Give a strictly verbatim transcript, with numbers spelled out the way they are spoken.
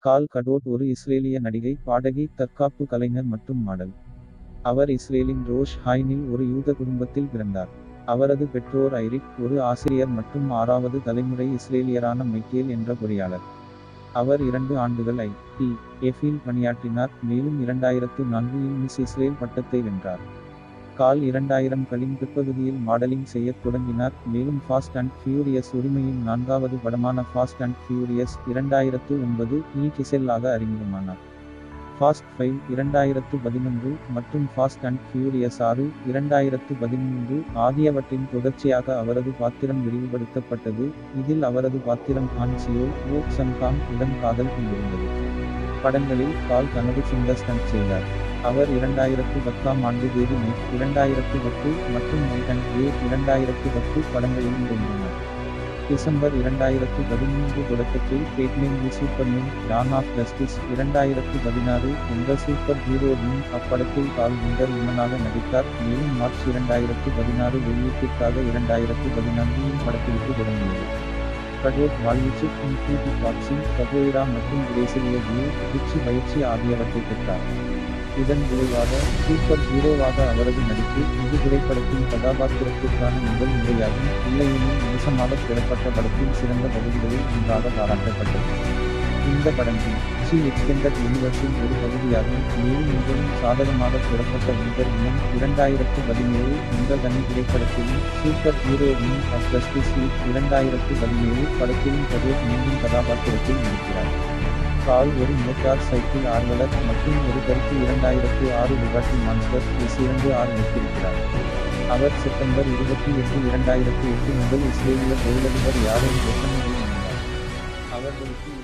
கால் Gadot ஒரு இஸ்ரேலிய நடிகை, பாடகி, தற்காப்பு கலைஞர் மற்றும் மாடல். அவர் இஸ்ரேலின் ரோஷ் ஹைனில் ஒரு யூத குடும்பத்தில் பிறந்தார். அவரது பெற்றோர் ஐரிக், ஒரு ஆசிரியர் மற்றும் ஆறாவது தலைமுறை இஸ்ரேலியரான மைக்கேல் என்ற பொறியாளர். அவர் இரண்டு ஆண்டுகள் ஐ. டி. எஃப்-இல் பணியாற்றினார், மேலும் இரண்டாயிரத்து நான்கு இல் மிஸ் இஸ்ரேல் பட்டத்தை வென்றார். கால் இரண்டாயிரம் களின் பிற்பகுதியில் மாடலிங் செய்யத் தொடங்கினார், மேலும் ஃபாஸ்ட் அண்ட் ஃபியூரியஸ் உரிமையின் நான்காவது படமான ஃபாஸ்ட் அண்ட் ஃபியூரியஸ் இரண்டாயிரத்து ஒன்பது இல் கிசெல்லாக அறிமுகமானார். ஃபாஸ்ட் ஃபைவ் இரண்டாயிரத்து பதினொன்று மற்றும் ஃபாஸ்ட் அண்ட் ஃபியூரியஸ் ஆறு இரண்டாயிரத்து பதிமூன்று ஆகியவற்றின் தொடர்ச்சியாக அவரது பாத்திரம் விரிவுபடுத்தப்பட்டது, இதில் அவரது பாத்திரம் ஹான் சியோல் ஓ சன்காங் உடன் காதல் கொண்டிருந்தது. படங்களில் கால் தனது சொந்த ஸ்டண்ட் செய்தார். அவர் இரண்டாயிரத்து பத்தாம் ஆண்டு தேதி மேக் இரண்டாயிரத்து பத்து மற்றும் நைட் அண்ட் டே இரண்டாயிரத்து பத்து படங்களிலும் தோன்றினார். டிசம்பர் இரண்டாயிரத்து பதிமூன்று தொடக்கத்தில் Batman the Superman dawn of justice இரண்டாயிரத்து பதினாறு என்ற சூப்பர் ஹீரோ வின் அப்படத்தில் கால் விண்டர் உமனாக நடித்தார், மேலும் மார்ச் இரண்டாயிரத்து பதினாறு வெளியீட்டிற்காக இரண்டாயிரத்து பதினான்கு இல் படப்பிடிப்பு தொடங்கியது. கடோட் வாழ்வீச்சு, கிக் பாக்சிங், கபோயிரா மற்றும் பிரேசிலிய ஜியூ ஜிட்சு பயிற்சி ஆகியவற்றை பெற்றார். இதன் விளைவாக சூப்பர் ஹீரோவாக அவரது நடிப்பு இது திரைப்படத்தின் கதாபாத்திரத்திற்கான முதல் முறையாகும், இல்லையெனில் மோசமாக பெறப்பட்ட படத்தின் சிறந்த பகுதிகளில் ஒன்றாக பாராட்டப்பட்டது. இந்த படத்தில் சி எக்ஸ்டெண்டட் யூனிவர்ஸின் ஒரு பகுதியாகும், மேலும் மிகவும் சாதகமாக பெறப்பட்ட விண்டர் உமன் இரண்டாயிரத்து பதினேழு என்ற தனி திரைப்படத்திலும் சூப்பர் ஹீரோ வின் ஆஃப் ஜஸ்டிஸ் லீக் இரண்டாயிரத்து பதினேழு படத்திலும் கடோட் மீண்டும் கதாபாத்திரத்தில் நடிக்கிறார். கால் ஒரு மோட்டார் சைக்கிள் ஆர்வலர் மற்றும் ஒரு கருத்து இரண்டாயிரத்து ஆறு லிபர்ட்டி மான்ஸ்டர் எஸ் இரண்டு ஆர் வைத்திருக்கிறார். அவர் செப்டம்பர் இருபத்தி எட்டு இரண்டாயிரத்து எட்டு முதல் இஸ்ரேலிய தொழிலதிபர் யாரோன் கோஷனில் இருந்தார். அவர்களுக்கு